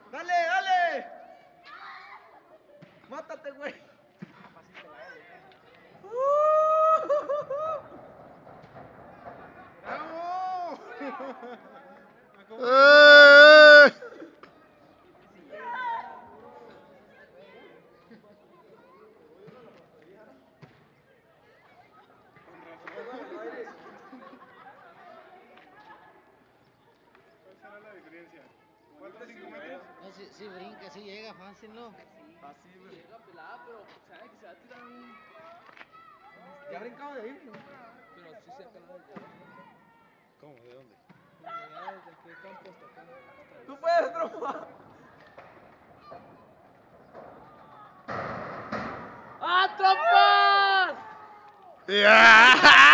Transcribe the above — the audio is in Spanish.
Dale, dale. Mátate, güey. ¡Bravo! ¡Eh! ¿Cuál será la diferencia? ¿4 o 5 metros? No, si brinca, si llega fácil, ¿no? Así, güey. Llega pelada, pero sabe que se va a tirar un... Ya brincado de ahí. Pero sí se ha pelado el carro. ¿Cómo? ¿De dónde? Ya desde aquel campo hasta acá. Tú puedes, trompa. ¡Ah, trompas! ¡Ya!